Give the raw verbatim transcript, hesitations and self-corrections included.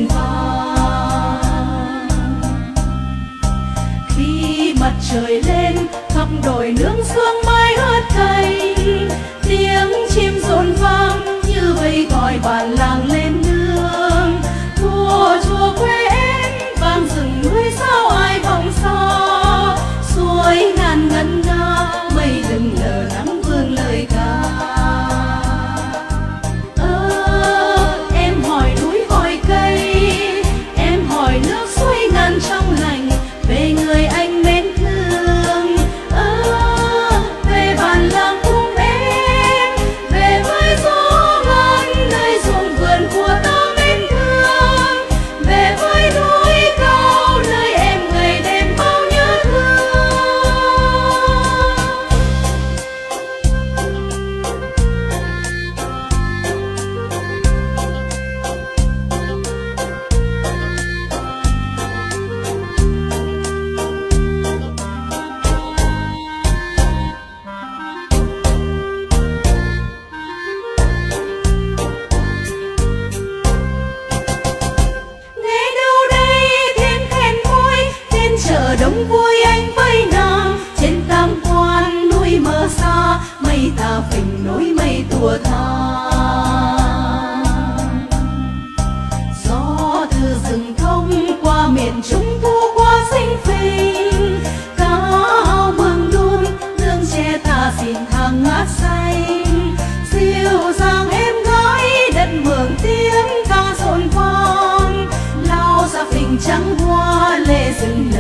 rừng vàng. Khi mặt trời lên khắp đồi nương sương mai ướt cành, tiếng chim rộn vang như vây gọi bản làng lên nương. Thua chùa quê em vang rừng núi sao ai vòng xa, suối ngàn ngân nga mây lừng lờ nắng vương lời ca. Ơ em hỏi núi hỏi cây, em hỏi nước suối ngàn trong lành, về người anh mến thương. Ơ về bản làng cùng em, về với gió ngân nơi ruộng vườn của ta mến thương, về với núi cao nơi em ngày đêm bao nhớ thương. Nghe đâu đây tiếng khen vui, trên chợ đông vui anh với nàng, trên tam quan núi mờ xa mây tà phình nối mây tua than. Gió từ rừng thông qua miền trung thu qua xinh phình, cao mường đun nương tre tà xìn hàng ngát xanh. Dịu dàng em gái đất mường tiếng ca rộn vang, lao ra phình trắng hoa lệ rừng